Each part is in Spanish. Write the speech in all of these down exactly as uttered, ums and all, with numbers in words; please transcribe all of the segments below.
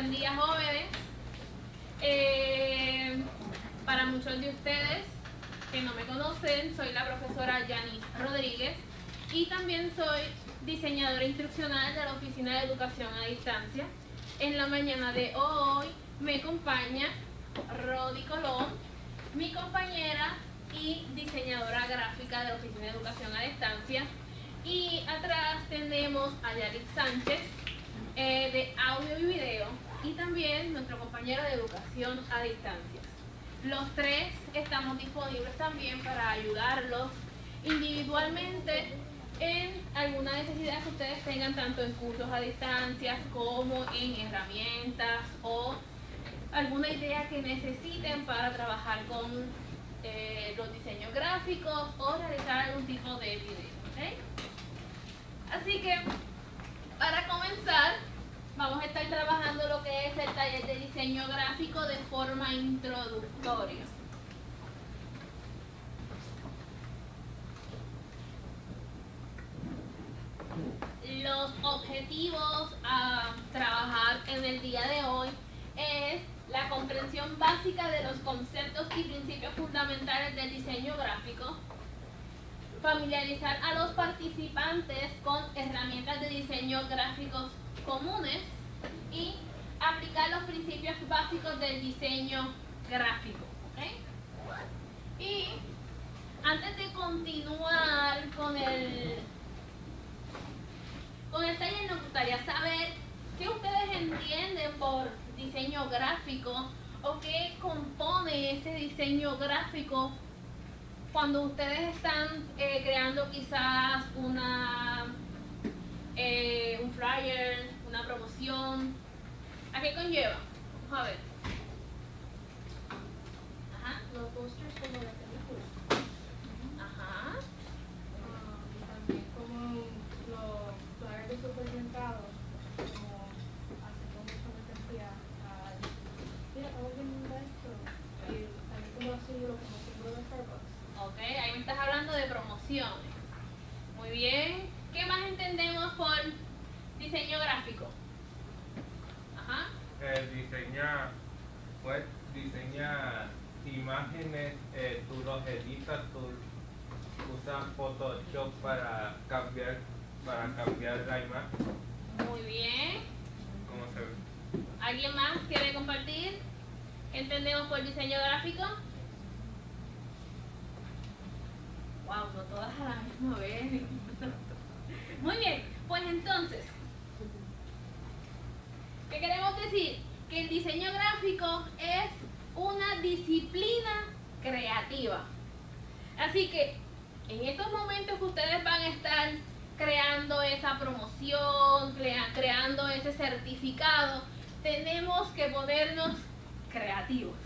Buen día, jóvenes. Eh, para muchos de ustedes que no me conocen, soy la profesora Yanis Rodríguez y también soy diseñadora instruccional de la Oficina de Educación a Distancia. En la mañana de hoy me acompaña Rodi Colón, mi compañera y diseñadora gráfica de la Oficina de Educación a Distancia. Y atrás tenemos a Yarit Sánchez, eh, de audio y video, y también nuestro compañero de educación a distancia. Los tres estamos disponibles también para ayudarlos individualmente en alguna necesidad que ustedes tengan, tanto en cursos a distancia como en herramientas o alguna idea que necesiten para trabajar con eh, los diseños gráficos o realizar algún tipo de video. ¿Okay? Así que, para comenzar, vamos a estar trabajando lo que es el taller de diseño gráfico de forma introductoria. Los objetivos a trabajar en el día de hoy es la comprensión básica de los conceptos y principios fundamentales del diseño gráfico, familiarizar a los participantes con herramientas de diseño gráficos comunes y aplicar los principios básicos del diseño gráfico. ¿Okay? Y antes de continuar con el, con el taller, nos gustaría saber qué ustedes entienden por diseño gráfico o qué compone ese diseño gráfico cuando ustedes están eh, creando quizás una eh, un flyer, una promoción. ¿A qué conlleva? Vamos a ver. Ajá. Los posters como de películas. Ajá. Uh, y también como los flyers de supermercados, como haciendo mucha mercancía. Mira, alguien da esto. Y también como símbolo, como símbolo de Starbucks. Ok, ahí me estás hablando de promociones. Muy bien. ¿Qué más entendemos por diseño gráfico? Ajá. Eh, diseña, pues diseña imágenes, eh, tú los editas, tú usas Photoshop para cambiar, para cambiar la imagen. Muy bien. ¿Cómo se ve? ¿Alguien más quiere compartir? ¿Qué entendemos por diseño gráfico? Wow, no todas a la misma vez. Muy bien, pues entonces, ¿qué queremos decir? Que el diseño gráfico es una disciplina creativa. Así que en estos momentos que ustedes van a estar creando esa promoción, crea, creando ese certificado, tenemos que ponernos creativos.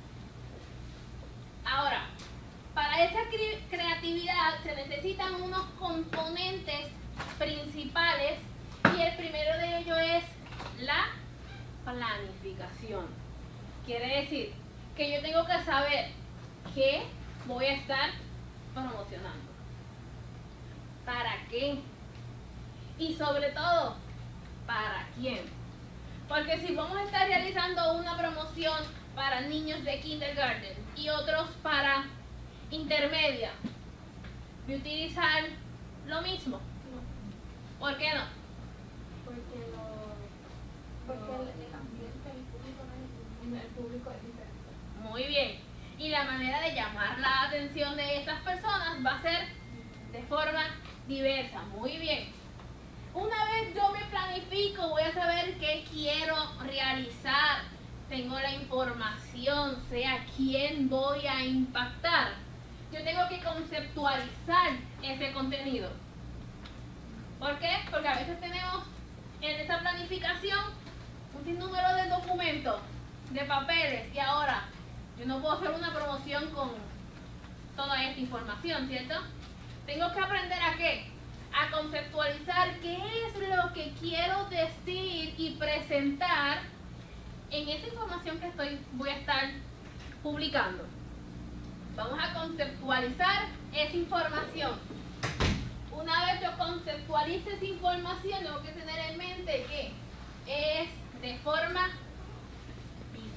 Ahora, para esa cre creatividad se necesitan unos componentes principales y el primero de ellos es la planificación. Quiere decir que yo tengo que saber qué voy a estar promocionando, para qué y sobre todo para quién. Porque si vamos a estar realizando una promoción para niños de kindergarten y otros para intermedia, ¿voy a utilizar lo mismo? No. ¿Por qué no? Porque, lo, porque el, el ambiente, el público, no es, el público es diferente. Muy bien. Y la manera de llamar la atención de estas personas va a ser de forma diversa. Muy bien. Una vez yo me planifico, voy a saber qué quiero realizar. Tengo la información, sé a quién voy a impactar. Yo tengo que conceptualizar ese contenido. ¿Por qué? Porque a veces tenemos en esa planificación un sinnúmero de documentos, de papeles, y ahora yo no puedo hacer una promoción con toda esta información, ¿cierto? Tengo que aprender a qué? A conceptualizar qué es lo que quiero decir y presentar en esa información que estoy, voy a estar publicando. Vamos a conceptualizar esa información. Una vez yo conceptualice esa información, tengo que tener en mente que es de forma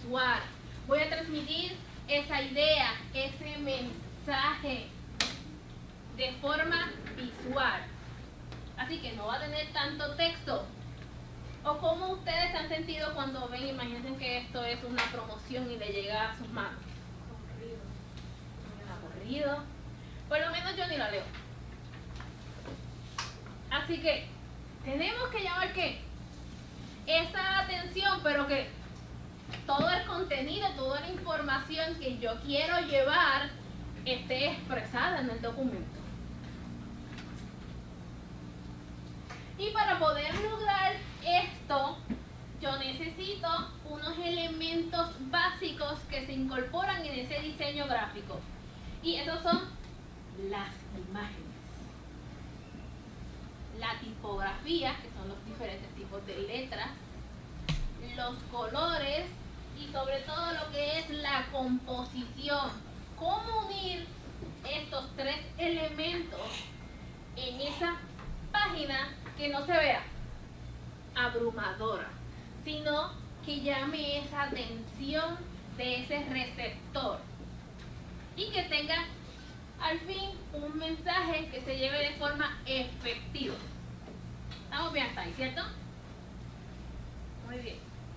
visual. Voy a transmitir esa idea, ese mensaje de forma visual. Así que no va a tener tanto texto. ¿O cómo ustedes se han sentido cuando ven, imagínense que esto es una promoción y le llega a sus manos? Aburrido. Aburrido. Por lo menos yo ni la leo. Así que tenemos que llamar ¿qué? Esa atención, pero que todo el contenido, toda la información que yo quiero llevar esté expresada en el documento. Y para poder lograr esto, yo necesito unos elementos básicos que se incorporan en ese diseño gráfico. Y esos son las imágenes. La tipografía, que son los diferentes tipos de letras, los colores y sobre todo lo que es la composición. ¿Cómo unir estos tres elementos en esa página que no se vea abrumadora, sino que llame esa atención de ese receptor y que tenga al fin un mensaje que se lleve de forma efectiva? ¿Estamos bien hasta ahí, cierto? Muy bien.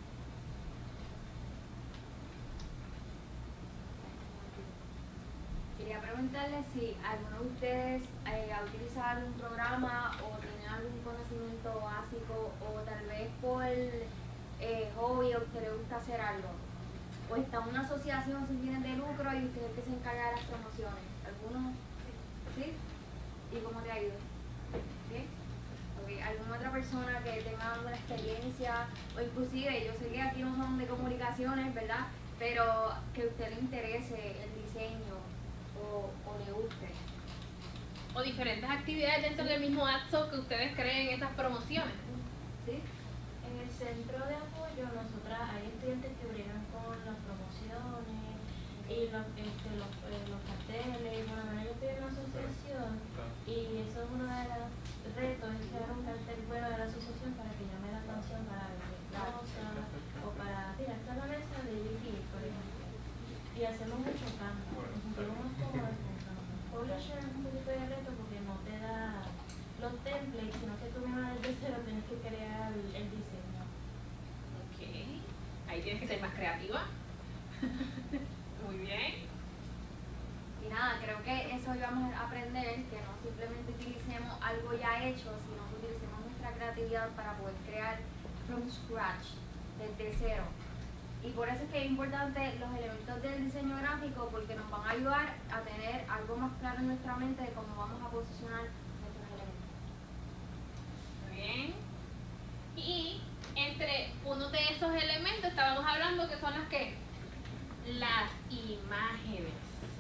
Quería preguntarle si alguno de ustedes eh, ha utilizado un programa o tiene algún conocimiento básico o tal vez por eh, hobby o a usted le gusta hacer algo. O está en una asociación sin fines de lucro y usted es el que se encarga de las promociones. ¿Alguno? ¿Sí? ¿Y cómo te ha ido? ¿Bien? Okay. ¿Alguna otra persona que tenga alguna experiencia o inclusive, yo sé que aquí no son de comunicaciones, ¿verdad? Pero que a usted le interese el diseño o, o le guste? O diferentes actividades dentro del mismo acto que ustedes creen en estas promociones. ¿Sí? En el centro de apoyo, nosotras hay estudiantes que bregan con las promociones y los, este, los, eh, los carteles. Bueno, yo estoy en una asociación y eso es uno de los retos, es crear un cartel bueno de la asociación para que llame la atención para vender cosas o para, mira, esta es la mesa de B T, por ejemplo. Y hacemos mucho campo, nos sentimos cómodos con campo. Publisher es un poquito de reto porque no te da los templates, sino que tú mismo desde cero tienes que crear el, el diseño. Ok, ahí tienes que ser más creativa. Muy bien. Y nada, creo que eso íbamos a aprender, que no simplemente utilicemos algo ya hecho, sino que utilicemos nuestra creatividad para poder crear from scratch, desde cero. Y por eso es que es importante los elementos del diseño gráfico, porque nos van a ayudar a tener algo más claro en nuestra mente de cómo vamos a posicionar nuestros elementos. Muy bien. Y entre uno de esos elementos estábamos hablando que son las que las imágenes.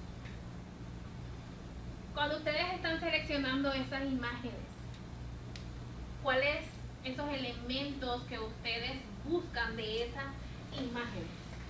Cuando ustedes están seleccionando esas imágenes, ¿cuáles esos elementos que ustedes buscan de esas imágenes?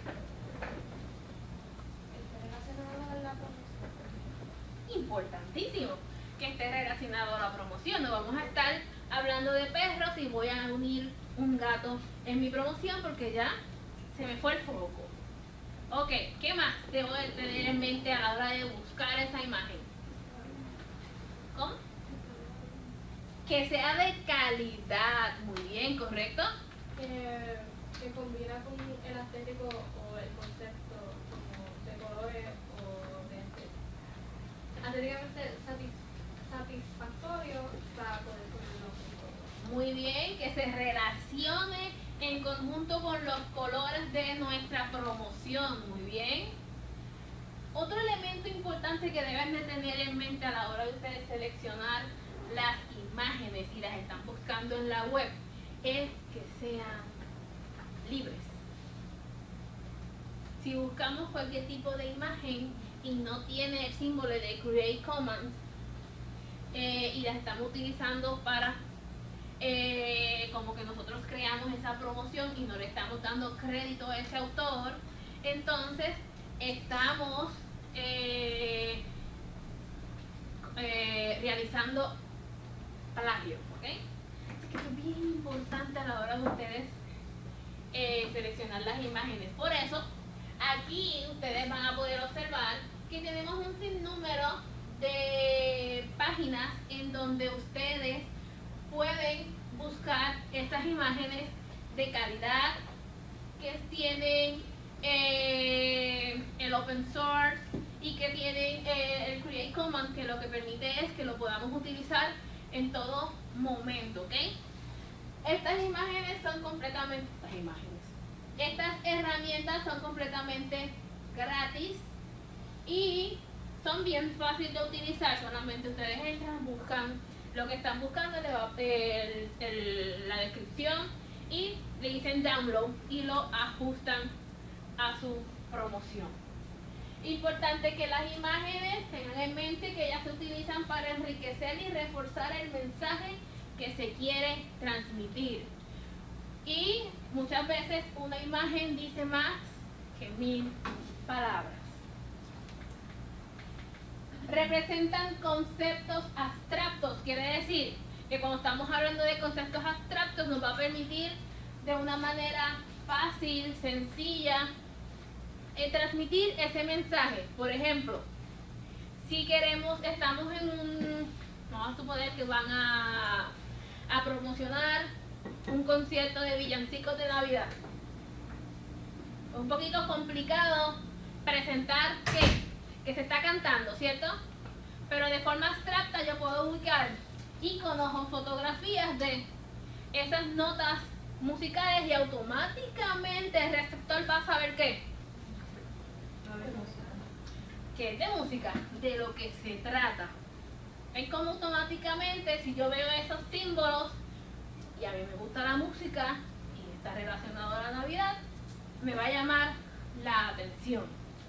Importantísimo que esté relacionado a la promoción. No vamos a estar hablando de perros y voy a unir un gato en mi promoción porque ya se me fue el foco. Ok, ¿qué más debo de tener en mente a la hora de buscar esa imagen? ¿Cómo? Que sea de calidad. Muy bien, ¿correcto? Que, que combina con el estético o el concepto como de colores o de estética. Estéticamente satis, satisfactorio para poder ponerlo. Muy bien, que se relacione en conjunto con los colores de nuestra promoción. Muy bien. Otro elemento importante que deben de tener en mente a la hora de ustedes seleccionar las imágenes y las están buscando en la web es que sean libres. Si buscamos cualquier tipo de imagen y no tiene el símbolo de Create Commons eh, y las estamos utilizando para eh, como que nosotros creamos esa promoción y no le estamos dando crédito a ese autor, entonces estamos eh, eh, realizando plagio, ¿ok? Así que es bien importante a la hora de ustedes eh, seleccionar las imágenes. Por eso, aquí ustedes van a poder observar que tenemos un sinnúmero de páginas en donde ustedes pueden buscar estas imágenes de calidad que tienen eh, el open source y que tienen eh, el Create Commons, que lo que permite es que lo podamos utilizar en todo momento, ¿ok? Estas imágenes son completamente, estas imágenes, estas herramientas son completamente gratis y son bien fáciles de utilizar. Solamente ustedes entran, buscan lo que están buscando, le va, el, el, la descripción y le dicen download y lo ajustan a su promoción. Importante que las imágenes tengan en mente que ellas se utilizan para enriquecer y reforzar el mensaje que se quiere transmitir. Y muchas veces una imagen dice más que mil palabras. Representan conceptos abstractos, quiere decir que cuando estamos hablando de conceptos abstractos nos va a permitir de una manera fácil, sencilla, eh, transmitir ese mensaje. Por ejemplo, si queremos, estamos en un, vamos a suponer que van a, a promocionar un concierto de villancicos de Navidad. Un poquito complicado presentar que, que se está cantando, ¿cierto? Pero de forma abstracta yo puedo ubicar iconos o fotografías de esas notas musicales y automáticamente el receptor va a saber qué. ¿Qué es de música? De lo que se trata. Es como automáticamente, si yo veo esos símbolos y a mí me gusta la música y está relacionado a la Navidad, me va a llamar la atención.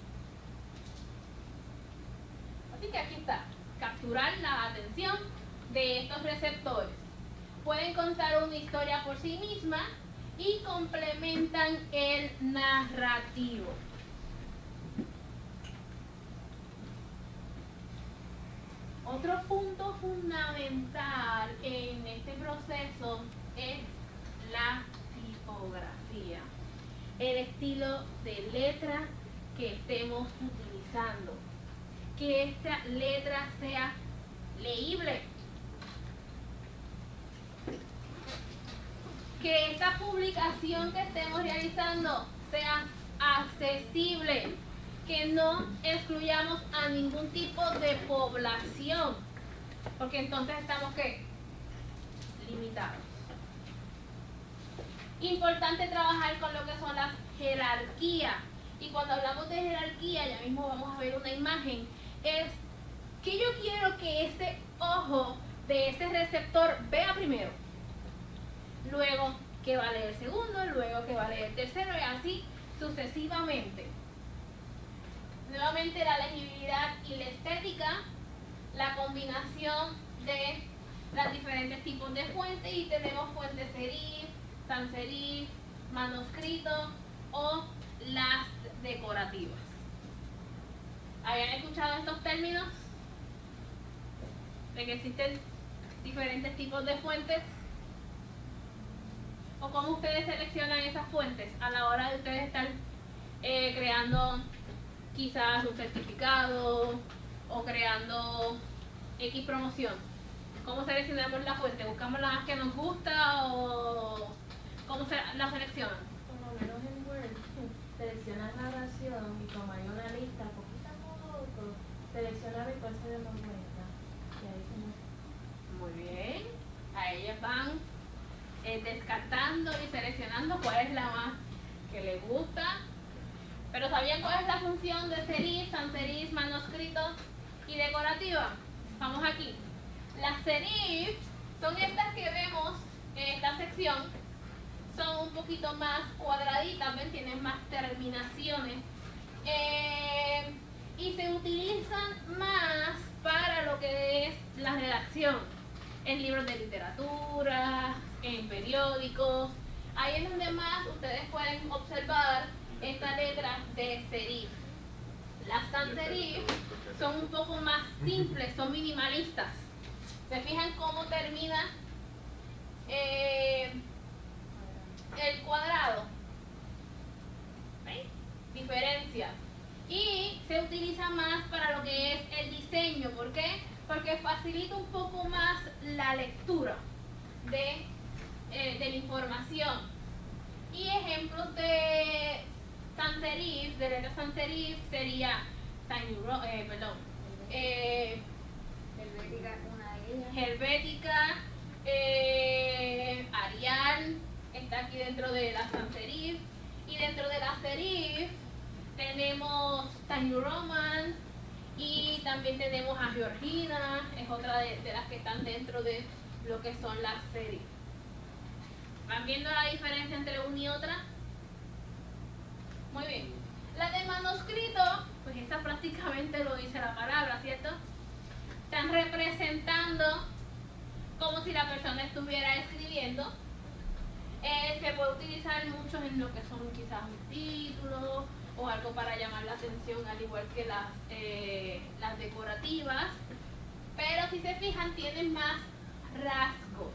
Así que aquí está, capturar la atención de estos receptores. Pueden contar una historia por sí misma y complementan el narrativo. Otro punto fundamental en este proceso es la tipografía, el estilo de letra que estemos utilizando, que esta letra sea leíble, que esta publicación que estemos realizando sea accesible, que no excluyamos a ningún tipo de población, porque entonces estamos ¿qué? Limitados. Importante trabajar con lo que son las jerarquías, y cuando hablamos de jerarquía, ya mismo vamos a ver una imagen, es que yo quiero que ese ojo de ese receptor vea primero, luego que va a leer el segundo, luego que va a leer el tercero y así sucesivamente. Nuevamente la legibilidad y la estética, la combinación de los diferentes tipos de fuentes, y tenemos fuentes serif, sans serif, manuscrito o las decorativas. ¿Habían escuchado estos términos? De que existen diferentes tipos de fuentes. ¿O cómo ustedes seleccionan esas fuentes a la hora de ustedes estar eh, creando quizás un certificado o creando X promoción? ¿Cómo seleccionamos la fuente? ¿Buscamos la más que nos gusta o cómo se la seleccionan? Por lo menos en Word, seleccionas la oración y como hay una lista poquito a poco, seleccionar y cuál se ve más buena. Y ahí se me... Muy bien. A ellas van eh, descartando y seleccionando cuál es la más que les gusta. Pero ¿sabían cuál es la función de serif, sans serif, manuscrito y decorativa? Vamos aquí. Las serif son estas que vemos en esta sección. Son un poquito más cuadraditas, ¿ven? Tienen más terminaciones. Eh, y se utilizan más para lo que es la redacción. En libros de literatura, en periódicos. Ahí es donde más ustedes pueden observar esta letra de serif. Las sans serif son un poco más simples, son minimalistas. ¿Se fijan cómo termina eh, el cuadrado? ¿Veis? Diferencias. Y se utiliza más para lo que es el diseño. ¿Por qué? Porque facilita un poco más la lectura de, eh, de la información. Y ejemplos de sans serif, de letras sans serif, sería Tiny Ro eh, perdón, eh, Helvética es una de ellas. Helvética, eh, Arial, está aquí dentro de la sans serif. Y dentro de la serif tenemos Tiny Roman y también tenemos a Georgina, es otra de, de las que están dentro de lo que son las serif. ¿Van viendo la diferencia entre una y otra? Muy bien. La de manuscrito, pues esa prácticamente lo dice la palabra, ¿cierto? Están representando como si la persona estuviera escribiendo. Eh, se puede utilizar mucho en lo que son quizás un título o algo para llamar la atención, al igual que las, eh, las decorativas. Pero si se fijan, tienen más rasgos.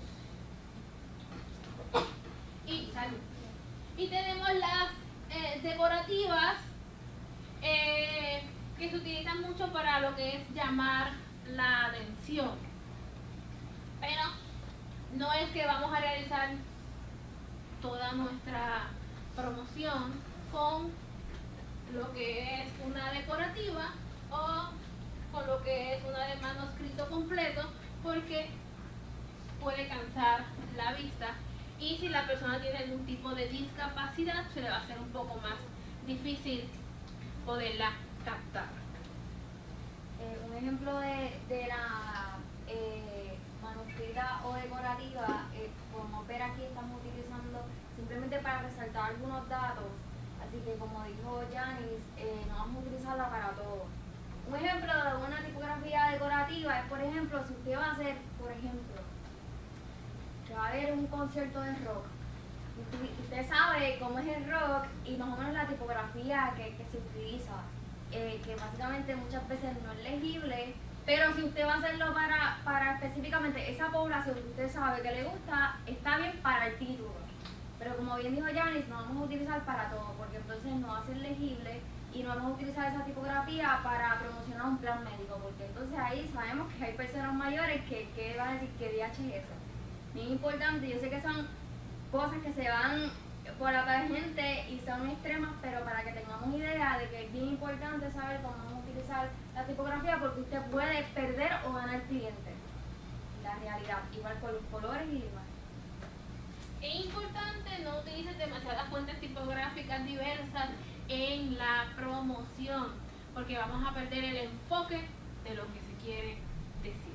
Y, salud. Y tenemos las eh, decorativas eh, que se utilizan mucho para lo que es llamar la atención. Pero no es que vamos a realizar toda nuestra promoción con lo que es una decorativa o con lo que es una de manuscrito completo, porque puede cansar la vista y si la persona tiene algún tipo de discapacidad se le va a hacer un poco más difícil poderla captar. Eh, un ejemplo de, de la eh, manuscrita o decorativa, eh, como ver aquí estamos utilizando simplemente para resaltar algunos datos, así que como dijo Janice, eh, no vamos a utilizarla para todo. Un ejemplo de una tipografía decorativa es, por ejemplo, si usted va a hacer, por ejemplo, que va a haber un concierto de rock, usted sabe cómo es el rock y más o menos la tipografía que, que se utiliza, eh, que básicamente muchas veces no es legible, pero si usted va a hacerlo para, para específicamente esa población que usted sabe que le gusta, está bien para el título. Pero como bien dijo Janice, no vamos a utilizar para todo, porque entonces no va a ser legible y no vamos a utilizar esa tipografía para promocionar un plan médico, porque entonces ahí sabemos que hay personas mayores que, que van a decir que D H es eso. Bien importante, yo sé que son cosas que se van por la tangente y son extremas, pero para que tengamos idea de que es bien importante saber cómo vamos a utilizar la tipografía, porque usted puede perder o ganar clientes. La realidad, igual con los colores y demás. Es importante no utilices demasiadas fuentes tipográficas diversas en la promoción, porque vamos a perder el enfoque de lo que se quiere decir.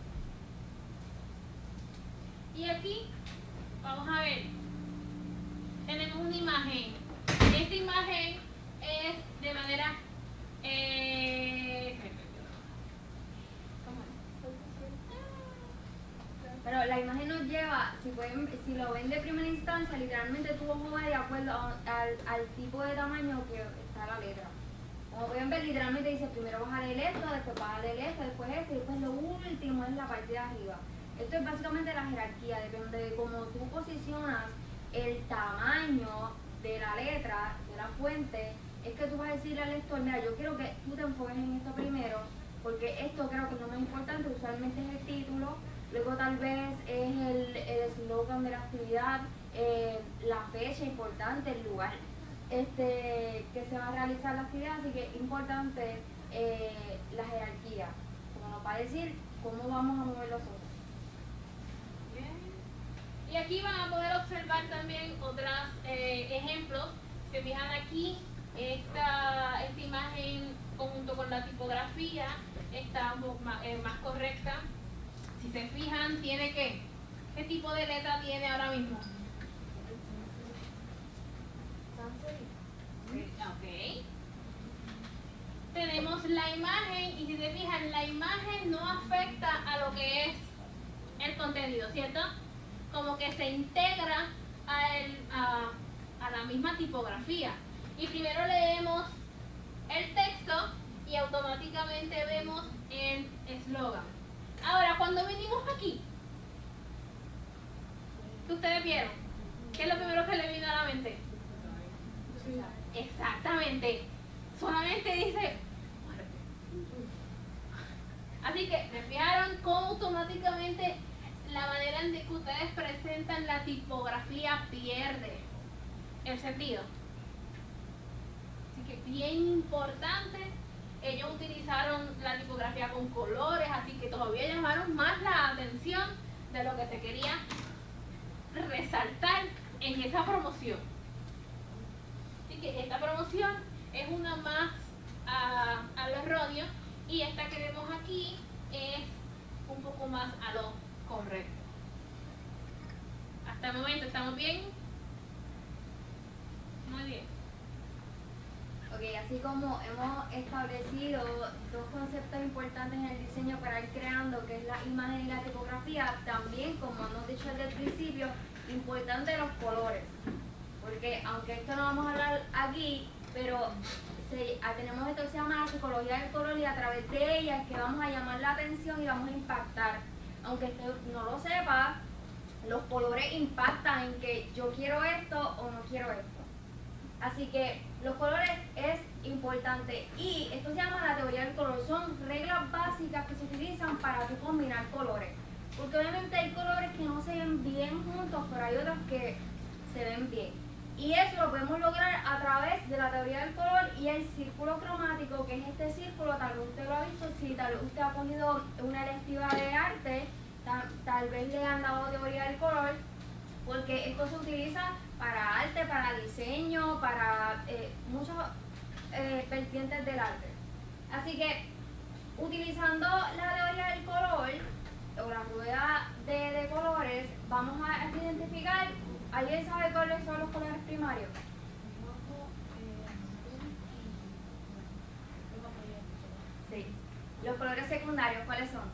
Y aquí vamos a ver, tenemos una imagen. Esta imagen es de manera eh, ¿cómo es? Pero la imagen nos lleva, si, pueden, si lo ven de primera instancia, literalmente tu ojo va de acuerdo a- al, al tipo de tamaño que está la letra. Como pueden ver, literalmente dice primero bajar el esto, después bajar el esto, después esto, y después lo último es la parte de arriba. Esto es básicamente la jerarquía, depende de cómo tú posicionas el tamaño de la letra, de la fuente. Es que tú vas a decirle al lector, mira, yo quiero que tú te enfoques en esto primero, porque esto creo que es lo más importante, usualmente es el título, luego tal vez es el eslogan de la actividad, eh, la fecha importante, el lugar este, que se va a realizar la actividad, así que es importante eh, la jerarquía, como nos va a decir cómo vamos a mover los ojos. Y aquí van a poder observar también otros eh, ejemplos. Se fijan aquí, esta, esta imagen junto con la tipografía está más, eh, más correcta. Si se fijan, tiene que, ¿qué tipo de letra tiene ahora mismo? Ok. Tenemos la imagen y si se fijan, la imagen no afecta a lo que es el contenido, ¿cierto? Como que se integra a, el, a, a la misma tipografía. Y primero leemos el texto y automáticamente vemos el eslogan. Ahora, cuando venimos aquí, ¿qué ustedes vieron? ¿Qué es lo primero que le vino a la mente? Exactamente. Solamente dice muerte. Así que, ¿me fijaron cómo automáticamente la manera en que ustedes presentan la tipografía pierde el sentido? Así que bien importante, ellos utilizaron la tipografía con colores, así que todavía llamaron más la atención de lo que se quería resaltar en esa promoción. Así que esta promoción es una más a, a lo erróneo y esta que vemos aquí es un poco más a lo correcto. Hasta el momento, ¿estamos bien? Muy bien. Ok, así como hemos establecido dos conceptos importantes en el diseño para ir creando, que es la imagen y la tipografía, también, como hemos dicho desde el principio, importante los colores. Porque aunque esto no vamos a hablar aquí, pero se, tenemos esto que se llama la psicología del color y a través de ella es que vamos a llamar la atención y vamos a impactar. Aunque usted no lo sepa, los colores impactan en que yo quiero esto o no quiero esto. Así que los colores es importante y esto se llama la teoría del color. Son reglas básicas que se utilizan para tú combinar colores. Porque obviamente hay colores que no se ven bien juntos, pero hay otros que se ven bien. Y eso lo podemos lograr a través de la teoría del color y el círculo cromático, que es este círculo, tal vez usted lo ha visto, si tal vez usted ha cogido una electiva de arte, tal, tal vez le han dado teoría del color, porque esto se utiliza para arte, para diseño, para eh, muchos eh, vertientes del arte. Así que, utilizando la teoría del color, o la rueda de, de colores, vamos a identificar. ¿Alguien sabe cuáles son los colores primarios? Sí. Los colores secundarios, ¿cuáles son?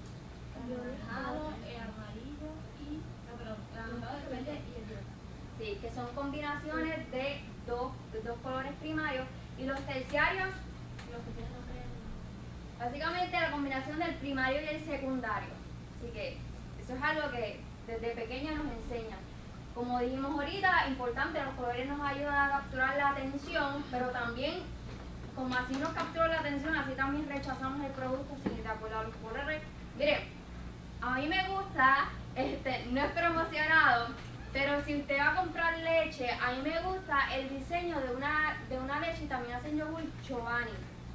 El rosado, el amarillo y... No, perdón, el rosado, el verde y el verde. Sí, que son combinaciones de dos, de dos colores primarios. Y los terciarios, Los que tienen nombre en... básicamente la combinación del primario y el secundario. Así que eso es algo que desde pequeña nos enseñan. Como dijimos ahorita, importante, los colores nos ayudan a capturar la atención, pero también, como así nos capturan la atención, así también rechazamos el producto sin ir de acuerdo a los colores. Mire, a mí me gusta, este, no es promocionado, pero si usted va a comprar leche, a mí me gusta el diseño de una, de una leche y también hacen yogur Chobani.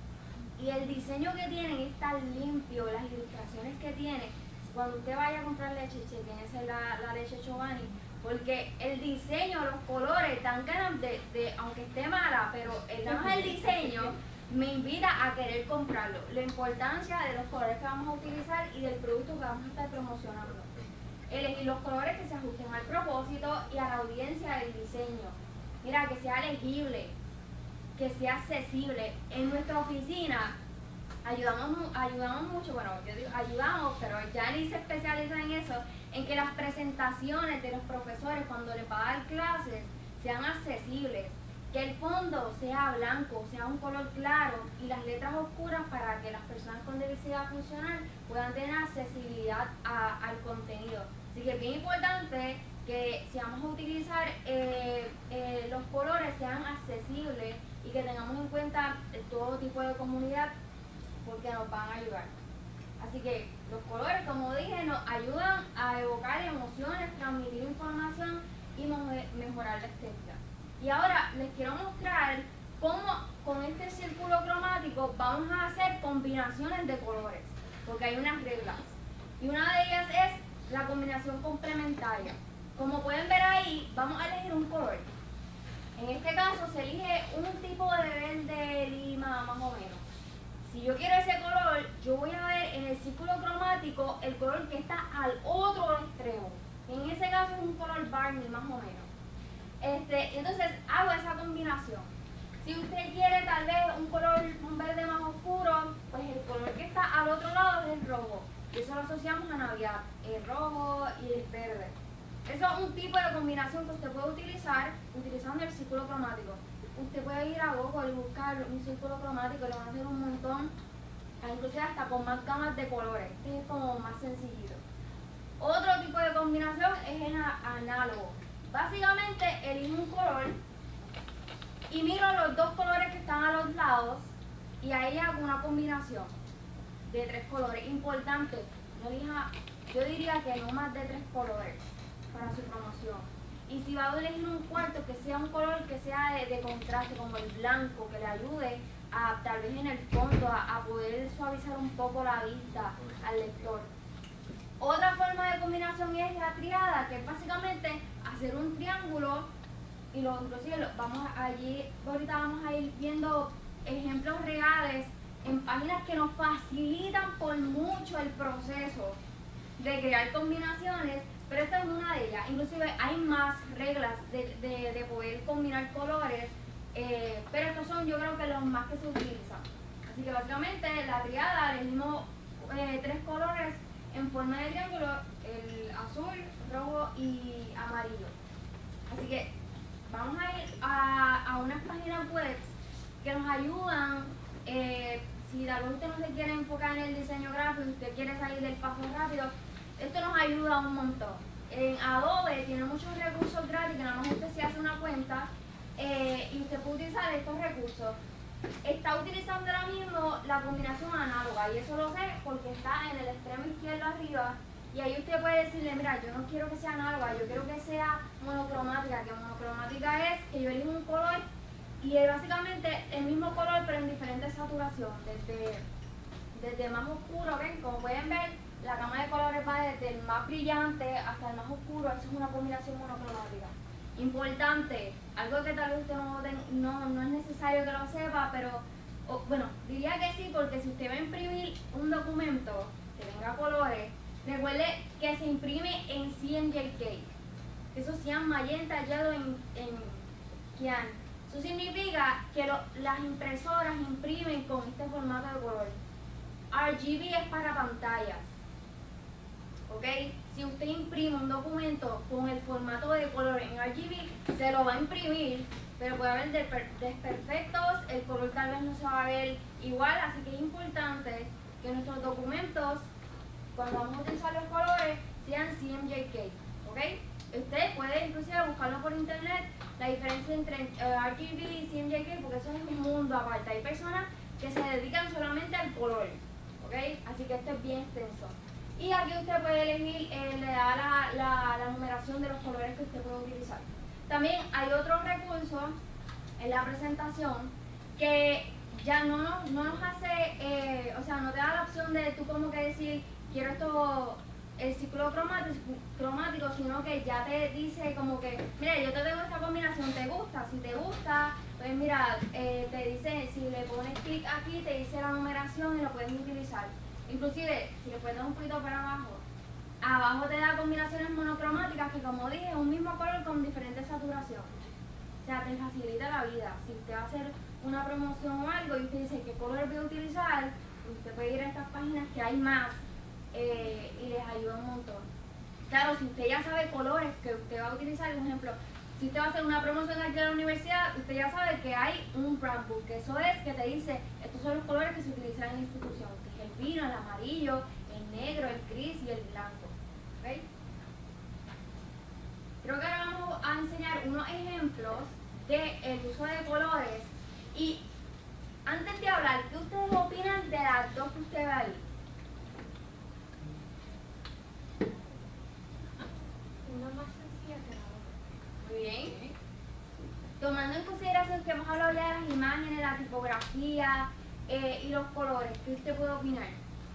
Y el diseño que tienen es tan limpio, las ilustraciones que tiene. Cuando usted vaya a comprar leche, chequense la, la leche Chobani, porque el diseño, los colores dan ganas de, de, aunque esté mala, pero el, el diseño me invita a querer comprarlo. La importancia de los colores que vamos a utilizar y del producto que vamos a estar promocionando. Elegir los colores que se ajusten al propósito y a la audiencia del diseño. Mira, que sea legible, que sea accesible. En nuestra oficina ayudamos, ayudamos mucho, bueno, yo digo ayudamos, pero ya ni se especializa en eso, en que las presentaciones de los profesores cuando les va a dar clases sean accesibles, que el fondo sea blanco, sea un color claro y las letras oscuras para que las personas con diversidad funcional puedan tener accesibilidad a, al contenido. Así que es bien importante que si vamos a utilizar eh, eh, los colores sean accesibles y que tengamos en cuenta todo tipo de comunidad porque nos van a ayudar. Así que los colores, como dije, nos ayudan a evocar emociones, transmitir información y mejorar la estética. Y ahora les quiero mostrar cómo con este círculo cromático vamos a hacer combinaciones de colores, porque hay unas reglas. Y una de ellas es la combinación complementaria. Como pueden ver ahí, vamos a elegir un color. En este caso se elige un tipo de verde lima más o menos. Si yo quiero ese color, yo voy a ver en el círculo cromático el color que está al otro extremo. En ese caso es un color Barney más o menos. Este, entonces hago esa combinación. Si usted quiere tal vez un color, un verde más oscuro, pues el color que está al otro lado es el rojo. Y eso lo asociamos a Navidad, el rojo y el verde. Eso es un tipo de combinación que usted puede utilizar utilizando el círculo cromático. Usted puede ir a Google y buscar un círculo cromático, le van a hacer un montón, inclusive hasta con más gamas de colores. Este es como más sencillito. Otro tipo de combinación es en análogo. Básicamente elige un color y miro los dos colores que están a los lados y ahí hago una combinación de tres colores. Importante, no elija, yo diría que no más de tres colores para su promoción. Y si va a elegir un cuarto, que sea un color que sea de, de contraste, como el blanco, que le ayude a, tal vez en el fondo, a, a poder suavizar un poco la vista al lector. Otra forma de combinación es la triada, que es básicamente hacer un triángulo, y lo, inclusive lo, vamos allí, ahorita vamos a ir viendo ejemplos reales en páginas que nos facilitan por mucho el proceso de crear combinaciones, pero esta es una de ellas. Inclusive hay más reglas de, de, de poder combinar colores, eh, pero estos son, yo creo que los más que se utilizan. Así que básicamente la triada, elegimos eh, tres colores en forma de triángulo, el azul, rojo y amarillo. Así que vamos a ir a, a unas páginas web que nos ayudan, eh, si tal vez usted no se quiere enfocar en el diseño gráfico, usted quiere salir del paso rápido, esto nos ayuda un montón. En Adobe tiene muchos recursos gratis que nada más usted se hace una cuenta eh, y usted puede utilizar estos recursos. Está utilizando ahora mismo la combinación análoga y eso lo sé porque está en el extremo izquierdo arriba y ahí usted puede decirle, mira, yo no quiero que sea análoga, yo quiero que sea monocromática, que monocromática es que yo elijo un color y es básicamente el mismo color pero en diferentes saturaciones, desde, desde más oscuro, ¿ven? Como pueden ver, la gama de colores va desde el más brillante hasta el más oscuro, eso es una combinación monocromática. Importante, algo que tal vez usted no, no, no es necesario que lo sepa, pero o, bueno, diría que sí, porque si usted va a imprimir un documento que tenga colores, recuerde que se imprime en C M Y K, eso sean magenta, yellow, en, en cyan. Eso significa que lo, las impresoras imprimen con este formato de color. R G B es para pantallas. ¿Ok? Si usted imprime un documento con el formato de color en R G B, se lo va a imprimir, pero puede haber desperfectos, el color tal vez no se va a ver igual, así que es importante que nuestros documentos, cuando vamos a utilizar los colores, sean C M Y K. ¿Ok? Usted puede inclusive buscarlo por internet, la diferencia entre uh, R G B y C M Y K, porque eso es un mundo aparte. Hay personas que se dedican solamente al color. ¿Ok? Así que esto es bien extenso. Y aquí usted puede elegir, eh, le da la, la, la numeración de los colores que usted puede utilizar. También hay otro recurso en la presentación que ya no nos, no nos hace, eh, o sea, no te da la opción de tú como que decir, quiero esto, el ciclo cromático, cromático, sino que ya te dice como que, mira, yo te tengo esta combinación, ¿te gusta? Si te gusta, pues mira, eh, te dice, si le pones clic aquí, te dice la numeración y lo puedes utilizar. Inclusive, si le pones un poquito para abajo, abajo te da combinaciones monocromáticas que, como dije, es un mismo color con diferentes saturaciones. O sea, te facilita la vida. Si usted va a hacer una promoción o algo y usted dice qué color voy a utilizar, usted puede ir a estas páginas que hay más eh, y les ayuda un montón. Claro, si usted ya sabe colores que usted va a utilizar, por ejemplo, si usted va a hacer una promoción aquí a la universidad, usted ya sabe que hay un brand book, que eso es que te dice, estos son los colores que se utilizan en la institución. El vino, el amarillo, el negro, el gris y el blanco. ¿Okay? Creo que ahora vamos a enseñar unos ejemplos del uso de colores. Y antes de hablar, ¿qué ustedes opinan de las dos que usted ve ahí? Una más sencilla que la otra. Muy bien. Tomando en consideración que hemos hablado ya de las imágenes, la tipografía, Eh, y los colores, ¿qué usted puede opinar?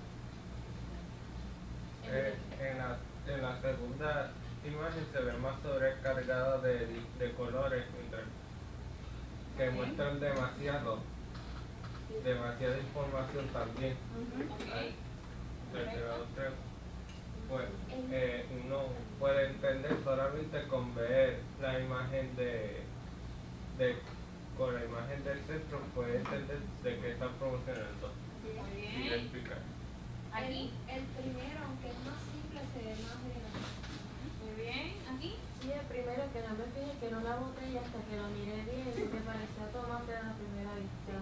Eh, en, la, en la segunda imagen se ve más sobrecargada de, de colores que Okay. muestran demasiado, demasiada información también. Uh-huh. Okay. Desde la otra, pues, eh, uno puede entender solamente con ver la imagen de, de con la imagen del centro, puede entender de qué están promocionando Muy y bien. explicar. Aquí. El, el primero, aunque es más simple, se ve más elegante. Muy bien. Aquí. Sí, el primero que no me fijé, que no la boté y hasta que lo miré bien, me parecía tomate a la primera vista.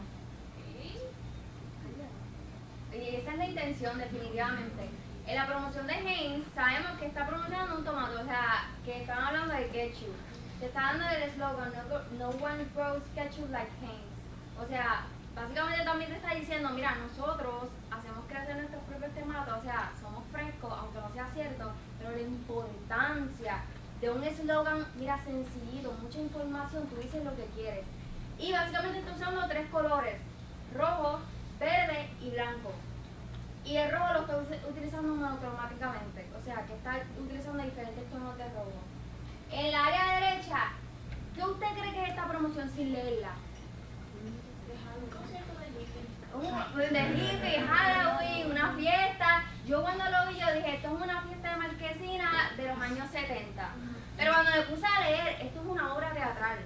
Y esa es la intención, definitivamente. En la promoción de Heinz sabemos que está promocionando un tomate, o sea, que están hablando de ketchup. te está dando el eslogan, no, no one grows ketchup like Heinz. O sea, básicamente también te está diciendo, mira, nosotros hacemos crecer nuestros propios tomates, o sea, somos frescos, aunque no sea cierto, pero la importancia de un eslogan, mira, sencillito, mucha información, tú dices lo que quieres. Y básicamente está usando tres colores, rojo, verde y blanco. Y el rojo lo está utilizando automáticamente, o sea, que está utilizando diferentes tonos de rojo. En la área derecha, ¿qué usted cree que es esta promoción sin leerla? Un de hippie, Halloween, una fiesta. Yo cuando lo vi, yo dije, esto es una fiesta de marquesina de los años setenta. Pero cuando me puse a leer, esto es una obra teatral.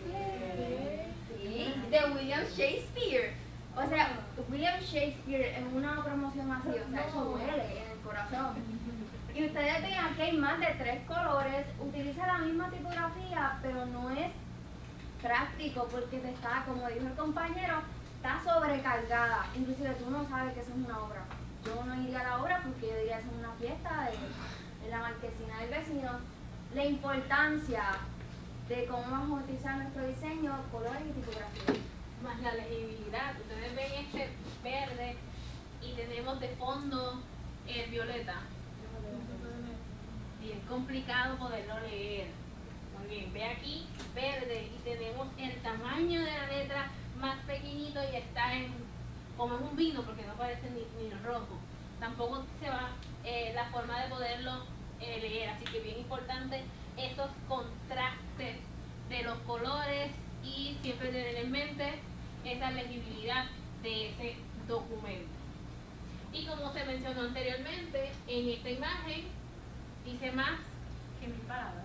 Sí, de William Shakespeare. O sea, William Shakespeare en una promoción así, o sea, eso duele en el corazón. Y ustedes vean que hay más de tres colores, utiliza la misma tipografía, pero no es práctico porque te está, como dijo el compañero, está sobrecargada. Inclusive tú no sabes que eso es una obra. Yo no iría a la obra porque yo diría que es una fiesta de, de la marquesina del vecino. La importancia de cómo vamos a utilizar nuestro diseño, colores y tipografía. Más la legibilidad. Ustedes ven este verde y tenemos de fondo el violeta. Y es complicado poderlo leer. Muy bien, ve aquí verde y tenemos el tamaño de la letra más pequeñito y está en como en un vino porque no parece ni, ni rojo. Tampoco se va eh, la forma de poderlo eh, leer, así que bien importante esos contrastes de los colores y siempre tener en mente esa legibilidad de ese documento. Y como se mencionó anteriormente, en esta imagen dice más que mil palabras.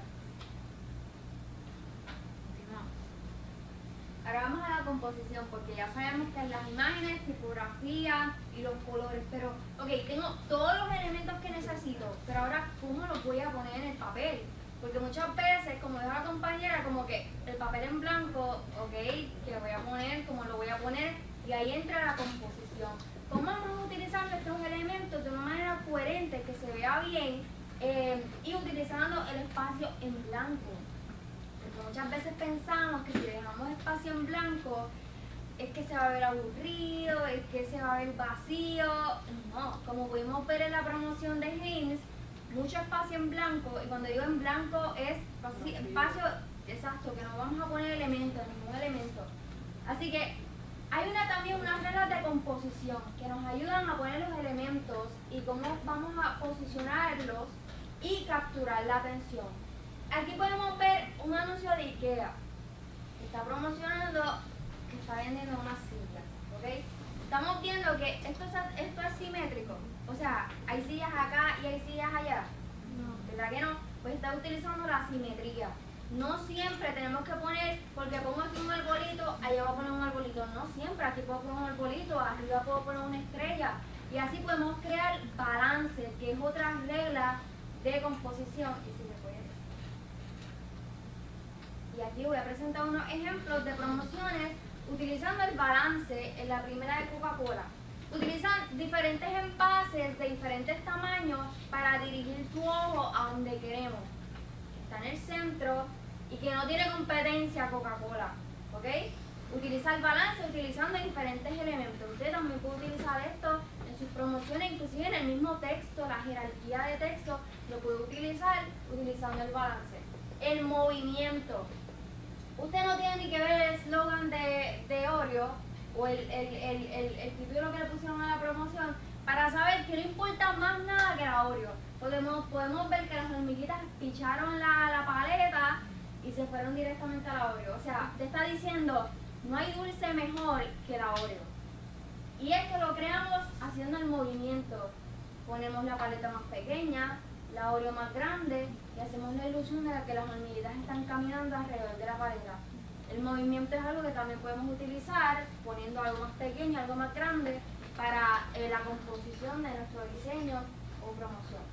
Continuamos. Ahora vamos a la composición, porque ya sabemos que en las imágenes, tipografía y los colores, pero, ok, tengo todos los elementos que necesito, pero ahora, ¿cómo los voy a poner en el papel? Porque muchas veces, como dijo la compañera, como que el papel en blanco, ok, que voy a poner, como lo voy a poner, y ahí entra la composición. ¿Cómo vamos a utilizar nuestros elementos de una manera coherente, que se vea bien, eh, y utilizando el espacio en blanco? Porque muchas veces pensamos que si dejamos espacio en blanco, es que se va a ver aburrido, es que se va a ver vacío. No, como pudimos ver en la promoción de Heinz, mucho espacio en blanco, y cuando digo en blanco es espacio exacto, que no vamos a poner elementos, ningún elemento. Así que hay una, también unas reglas de composición que nos ayudan a poner los elementos y cómo vamos a posicionarlos y capturar la atención. Aquí podemos ver un anuncio de IKEA que está promocionando, que está vendiendo unas sillas, ¿ok? Estamos viendo que esto es, esto es simétrico, o sea, hay sillas acá y hay sillas allá. No, ¿verdad que no? Pues está utilizando la simetría. No siempre tenemos que poner, porque pongo aquí un arbolito, allá voy a poner un arbolito. No siempre, aquí puedo poner un arbolito, arriba puedo poner una estrella. Y así podemos crear balance, que es otra regla de composición. Y, si me puede... y aquí voy a presentar unos ejemplos de promociones utilizando el balance en la primera de Coca-Cola. Utilizan diferentes envases de diferentes tamaños para dirigir tu ojo a donde queremos. Está en el centro y que no tiene competencia Coca-Cola, ¿ok? Utiliza el balance utilizando diferentes elementos. Usted también puede utilizar esto en sus promociones, inclusive en el mismo texto, la jerarquía de texto, lo puede utilizar utilizando el balance. El movimiento. Usted no tiene ni que ver el eslogan de, de Oreo o el, el, el, el, el título que le pusieron a la promoción para saber que no importa más nada que la Oreo. Podemos, podemos ver que las hormiguitas picharon la, la paleta y se fueron directamente a la Oreo. O sea, te está diciendo, no hay dulce mejor que la Oreo. Y esto lo creamos haciendo el movimiento. Ponemos la paleta más pequeña, la Oreo más grande y hacemos la ilusión de que las hormiguitas están caminando alrededor de la paleta. El movimiento es algo que también podemos utilizar poniendo algo más pequeño, algo más grande para eh, la composición de nuestro diseño o promoción.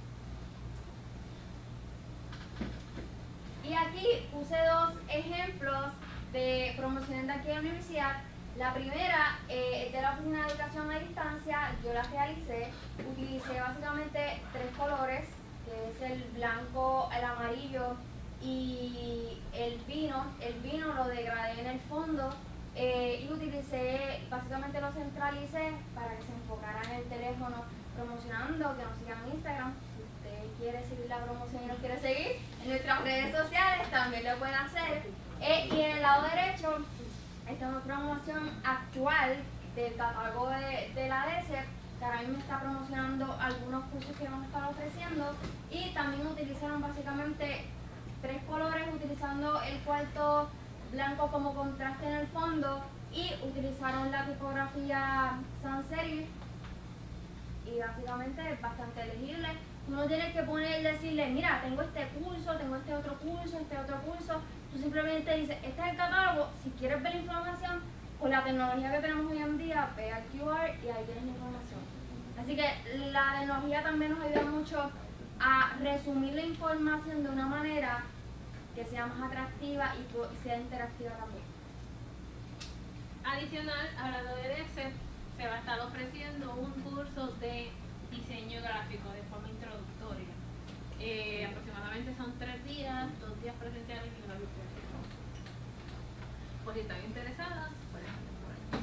Y aquí puse dos ejemplos de promociones de aquí de la universidad. La primera eh, es de la Oficina de Educación a Distancia. Yo la realicé, utilicé básicamente tres colores, que es el blanco, el amarillo y el vino, el vino lo degradé en el fondo eh, y utilicé, básicamente lo centralicé para que se enfocara en el teléfono promocionando, que nos sigan en Instagram. Si usted quiere seguir la promoción y nos quiere seguir en nuestras redes sociales, también lo puede hacer. Eh, y en el lado derecho está una promoción actual del catálogo de, de la D E S E P, que ahora mismo está promocionando algunos cursos que vamos a estar ofreciendo, y también utilizaron básicamente tres colores, utilizando el cuarto blanco como contraste en el fondo, y utilizaron la tipografía sans serif, y básicamente es bastante legible. Tú no tienes que poner, decirle, mira, tengo este curso, tengo este otro curso, este otro curso. Tú simplemente dices, este es el catálogo, si quieres ver la información, con la tecnología que tenemos hoy en día, ve al Q R y ahí tienes la información. Así que la tecnología también nos ayuda mucho a resumir la información de una manera que sea más atractiva y sea interactiva también. Adicional, hablando de D E S E P, se va a estar ofreciendo un curso de diseño gráfico de forma introductoria. Eh, aproximadamente son tres días, dos días presenciales y una virtual. Por si están interesadas, pueden hacer por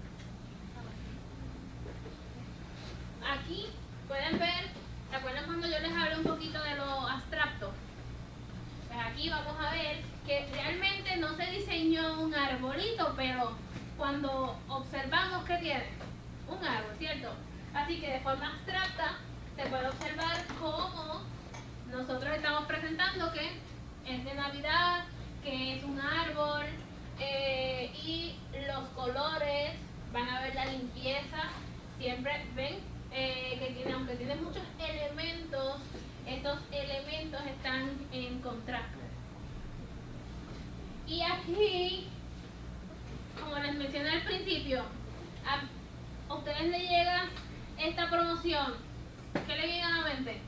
ahí. Aquí pueden ver, ¿se acuerdan cuando yo les hablé un poquito de lo abstracto? Pues aquí vamos a ver que realmente no se diseñó un arbolito, pero cuando observamos que tiene un árbol, ¿cierto? Así que de forma abstracta se puede observar cómo nosotros estamos presentando que es de Navidad, que es un árbol, eh, y los colores, van a ver la limpieza, siempre ven eh, que tiene, aunque tiene muchos elementos, estos elementos están en contraste. Y aquí, como les mencioné al principio, a ustedes les llega esta promoción, ¿qué le viene a la mente?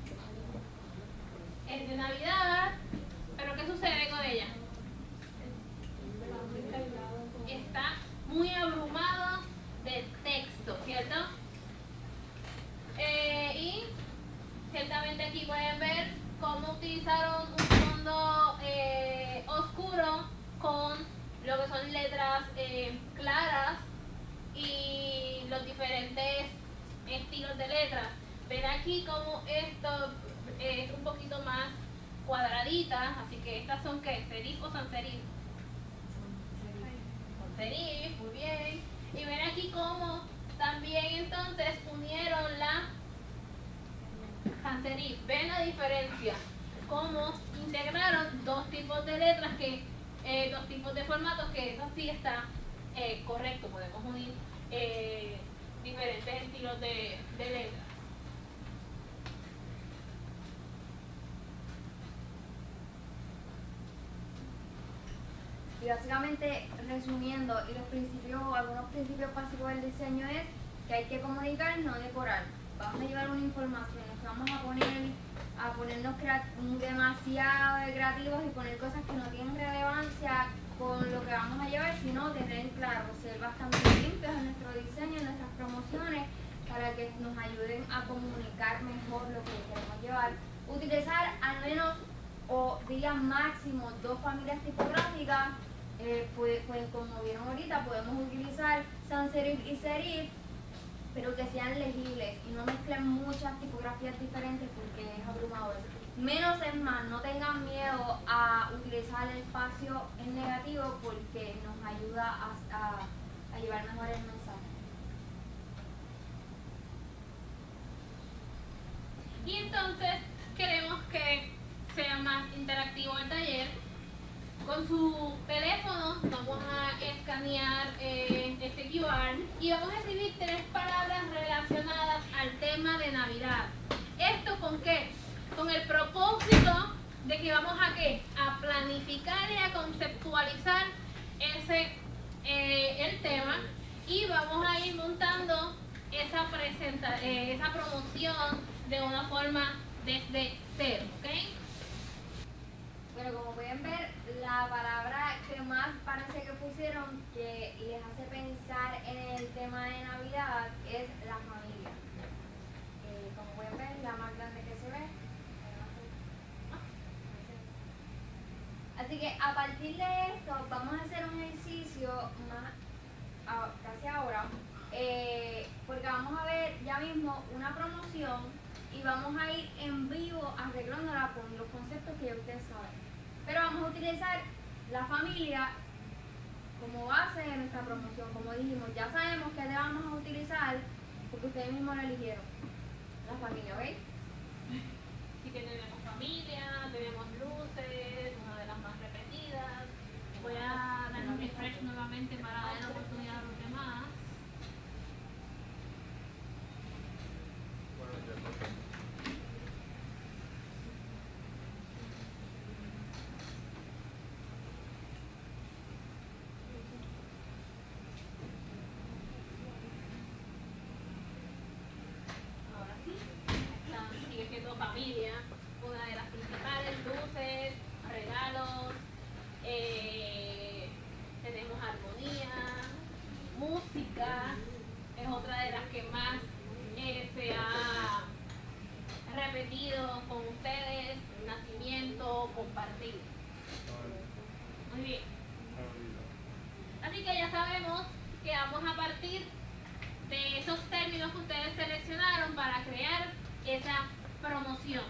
Es de Navidad, pero ¿qué sucede con ella? Está muy abrumado de texto, ¿cierto? Eh, y ciertamente aquí pueden ver cómo utilizaron un fondo eh, oscuro con lo que son letras eh, claras y los diferentes estilos de letras. Ven aquí como esto es un poquito más cuadraditas, así que estas son ¿qué? ¿Serif o sans serif? Con serif, muy bien. Y ven aquí como también entonces unieron la sans serif. ¿Ven la diferencia? Cómo integraron dos tipos de letras, que eh, dos tipos de formatos, que eso sí está eh, correcto. Podemos unir eh, diferentes estilos de, de letras. Y básicamente, resumiendo, y los principios, algunos principios básicos del diseño es que hay que comunicar, no decorar. Vamos a llevar una información, nos vamos a poner a ponernos demasiado creativos y poner cosas que no tienen relevancia con lo que vamos a llevar, sino tener claro, ser bastante limpios en nuestro diseño, en nuestras promociones, para que nos ayuden a comunicar mejor lo que queremos llevar. Utilizar al menos, o diría máximo, dos familias tipográficas. Eh, pues, pues como vieron ahorita, podemos utilizar sans serif y serif, pero que sean legibles y no mezclen muchas tipografías diferentes porque es abrumador. Menos es más, no tengan miedo a utilizar el espacio en negativo porque nos ayuda a, a, a llevar mejor el mensaje. Y entonces queremos que sea más interactivo el taller. Con su teléfono vamos a escanear eh, este Q R y vamos a escribir tres palabras relacionadas al tema de Navidad. ¿Esto con qué? Con el propósito de que vamos a ¿qué? A planificar y a conceptualizar ese eh, el tema, y vamos a ir montando esa presenta, eh, esa promoción de una forma desde cero, ¿ok? Bueno, como pueden ver, la palabra que más parece que pusieron que les hace pensar en el tema de Navidad es la familia. Eh, como pueden ver, la más grande que se ve. Así que a partir de esto vamos a hacer un ejercicio más a, casi ahora, eh, porque vamos a ver ya mismo una promoción y vamos a ir en vivo arreglándola con los conceptos que ya ustedes saben. Pero vamos a utilizar la familia como base de nuestra promoción. Como dijimos, ya sabemos que le vamos a utilizar porque ustedes mismos la eligieron. La familia, ¿ok? Así que tenemos familia, tenemos luces, una de las más repetidas. Voy a dar un refresh nuevamente para dar la oportunidad a los demás. Bueno, ya toca. Ahora sí, están- sigue siendo familia, una de las principales, luces, regalos, eh, tenemos armonía, música, es otra de las que más eh, se ha repetido con ustedes, nacimiento, compartir. Muy bien. Así que ya sabemos que vamos a partir de esos términos que ustedes seleccionaron para crear esa promoción.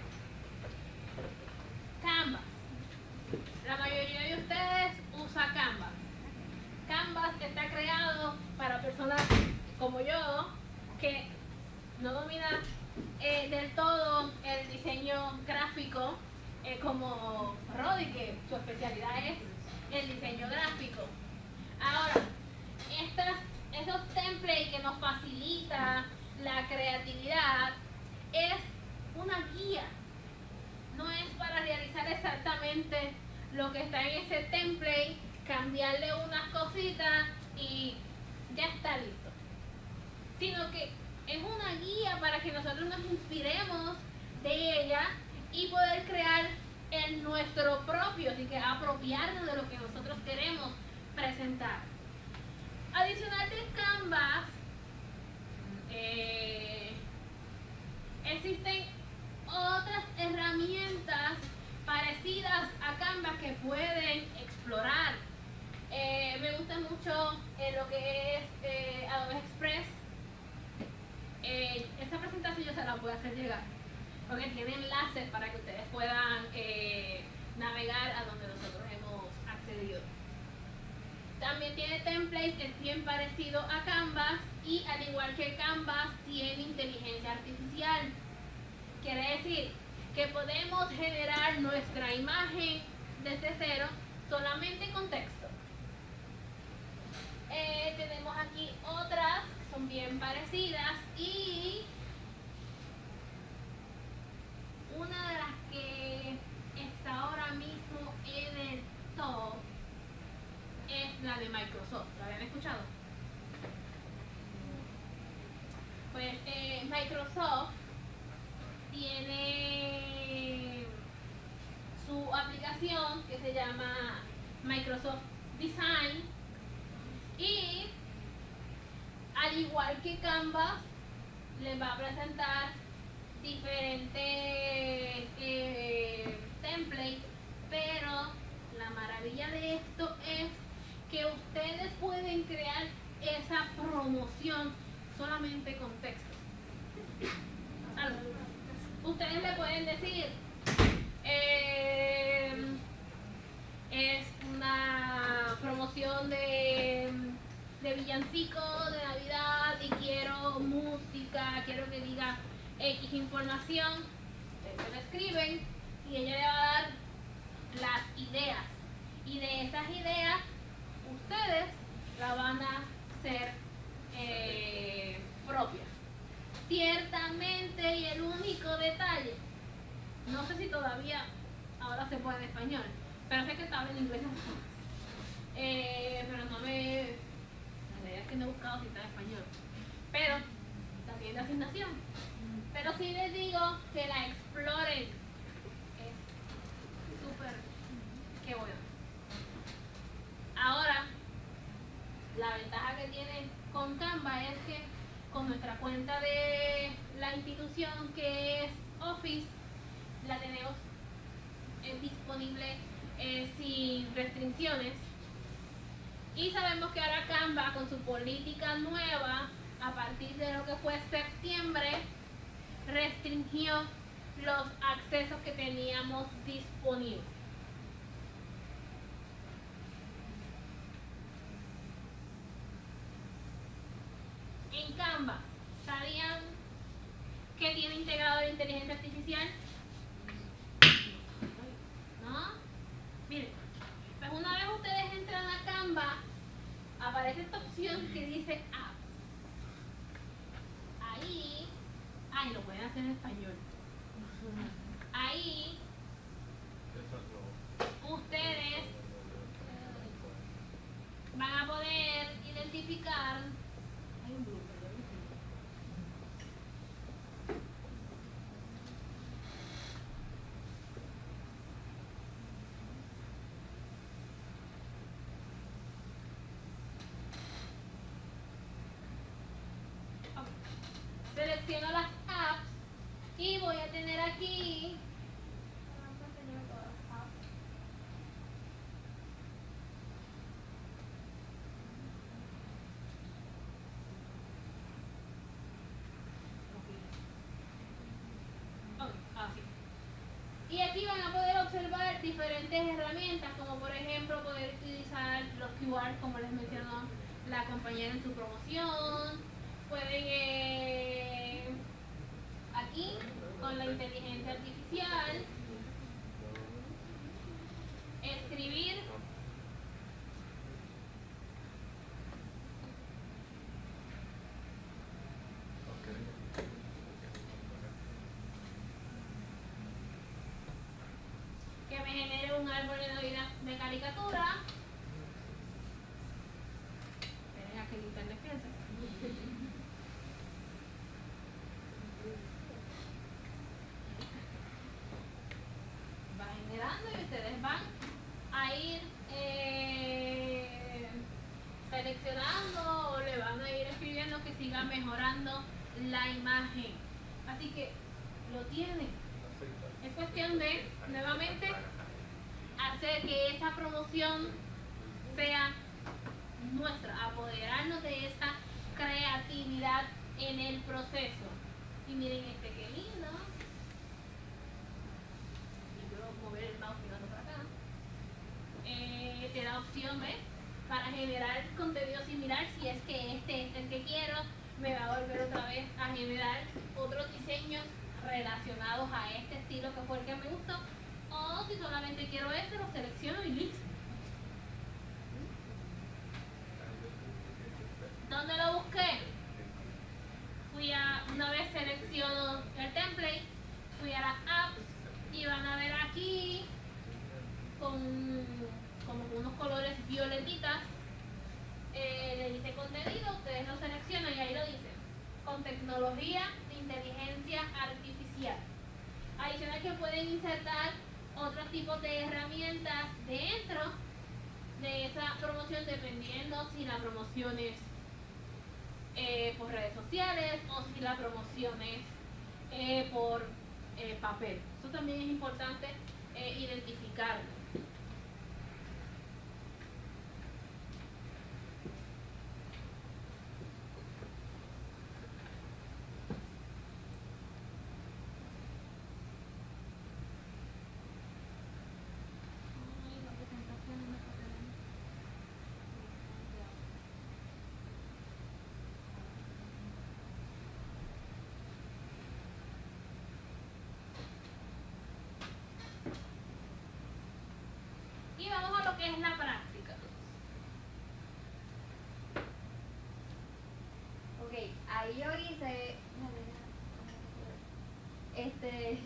Canvas. La mayoría de ustedes usa Canvas. Canvas está creado para personas como yo que no dominan eh, del todo el diseño gráfico eh, como Rodi, que su especialidad es el diseño gráfico. Ahora, estas, esos templates que nos facilita la creatividad es una guía, no es para realizar exactamente lo que está en ese template, cambiarle unas cositas y ya está listo, sino que es una guía para que nosotros nos inspiremos de ella y poder crear el nuestro propio, así que apropiarnos de lo que nosotros queremos presentar. Adicional de Canvas, eh, existen otras herramientas parecidas a Canvas que pueden explorar. Eh, me gusta mucho eh, lo que es eh, Adobe Express. Eh, esta presentación yo se la voy a hacer llegar porque tiene enlaces para que ustedes puedan eh, navegar a donde nosotros hemos accedido. También tiene templates que es bien parecido a Canvas y al igual que Canvas tiene inteligencia artificial. Quiere decir que podemos generar nuestra imagen desde cero solamente con texto. Eh, tenemos aquí otras que son bien parecidas y una de las que está ahora mismo en el top es la de Microsoft. ¿La habían escuchado? Pues eh, Microsoft tiene su aplicación que se llama Microsoft Design y al igual que Canvas les va a presentar diferentes eh, templates, pero la maravilla de esto es que ustedes pueden crear esa promoción solamente con texto. Ustedes le pueden decir eh, es una promoción de, de villancico de Navidad y quiero música, quiero que diga X información. Ustedes lo escriben y ella le va a dar las ideas y de esas ideas ustedes la van a hacer eh, propias. Ciertamente, y el único detalle, no sé si todavía ahora se puede en español, pero sé que estaba en inglés, eh, pero no me, la verdad es que no he buscado si está en español, pero también la asignación, pero sí les digo que la exploren, es súper, qué bueno. Ahora, la ventaja que tiene con Canva es que con nuestra cuenta de la institución que es Office, la tenemos eh, disponible eh, sin restricciones. Y sabemos que ahora Canva, con su política nueva, a partir de lo que fue septiembre, restringió los accesos que teníamos disponibles. En Canva, ¿sabían que tiene integrado la inteligencia artificial? ¿No? Miren, pues una vez ustedes entran a Canva, aparece esta opción que dice Apps. Ahí, ay, lo pueden hacer en español. Ahí, ustedes van a poder identificar. Hay un grupo, selecciono las apps y voy a tener aquí okay, así. Y aquí van a poder observar diferentes herramientas, como por ejemplo poder utilizar los Q R, como les mencionó la compañera en su promoción. Pueden eh, aquí con la inteligencia artificial escribir que me genere un árbol de Navidad de caricatura. Esperen a que el internet piense. Va generando y ustedes van a ir eh, seleccionando o le van a ir escribiendo que siga mejorando la imagen. Así que lo tienen. Es cuestión de, nuevamente, hacer que esa promoción sea nuestra, apoderarnos de esa creatividad en el proceso. Y miren este que lindo. Y puedo mover el mouse mirando para acá. Eh, te da opción, ¿ves? Para generar contenido similar, si es que este es el que quiero, me va a volver otra vez a generar otros diseños relacionados a este estilo que fue el que me gustó, o si solamente quiero este, lo selecciono y listo. ¿Dónde lo busqué? Fui a, una vez selecciono el template, fui a las apps y van a ver aquí con como con unos colores violetitas, eh, le dice contenido, ustedes lo seleccionan y ahí lo dice, con tecnología de inteligencia artificial. Adicional que pueden insertar otros tipos de herramientas dentro de esa promoción dependiendo si la promoción es eh, por redes sociales o si la promoción es eh, por eh, papel. Eso también es importante eh, identificarlo. Y vamos a lo que es la práctica. Ok, ahí yo hice. Este.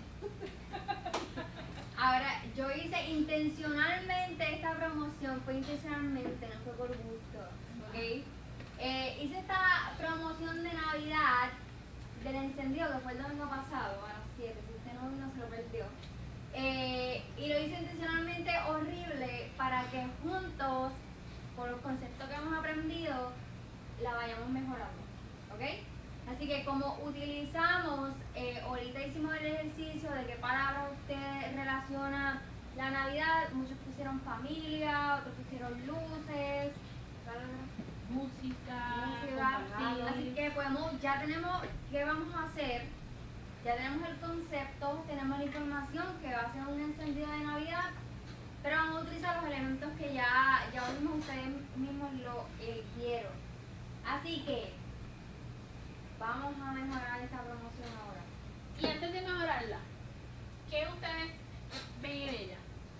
Ahora, yo hice intencionalmente esta promoción, fue intencionalmente, no fue por gusto. Ok. Eh, hice esta promoción de Navidad del encendido que fue el domingo pasado a las siete. Si usted no vino, se lo perdió. Eh, y lo hice intencionalmente horrible para que juntos, por los conceptos que hemos aprendido, la vayamos mejorando, ¿ok? Así que como utilizamos, eh, ahorita hicimos el ejercicio de qué palabras usted relaciona la Navidad, muchos pusieron familia, otros pusieron luces, música, música, sí. así que podemos, ya tenemos, ¿qué vamos a hacer? Ya tenemos el concepto, tenemos la información que va a ser un encendido de Navidad, pero vamos a utilizar los elementos que ya, ya mismo ustedes mismos lo eligieron. Así que vamos a mejorar esta promoción ahora. Y antes de mejorarla, ¿qué ustedes ven en ella?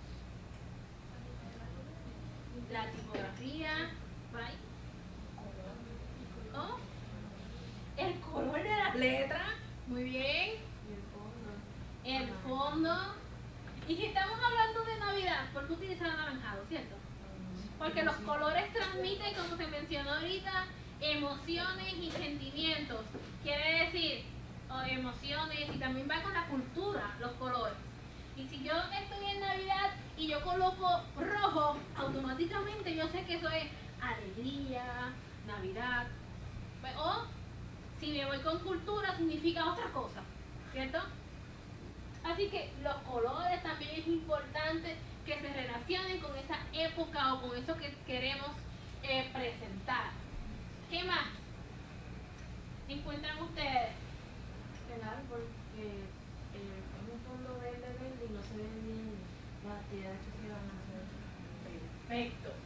La tipografía, por ahí. ¿Oh? El color de las letras, muy bien. El fondo. Y si estamos hablando de Navidad, ¿por qué utilizar anaranjado, cierto? Porque los colores transmiten, como se mencionó ahorita, emociones y sentimientos. Quiere decir, o emociones, y también va con la cultura, los colores. Y si yo estoy en Navidad y yo coloco rojo, automáticamente yo sé que eso es alegría, Navidad. O si me voy con cultura, significa otra cosa, ¿cierto? Así que los colores también es importante que se relacionen con esa época o con eso que queremos eh, presentar. ¿Qué más encuentran ustedes? El árbol, que eh, es un fondo verde verde y no se ven bien las actividades que se van a hacer. Perfecto.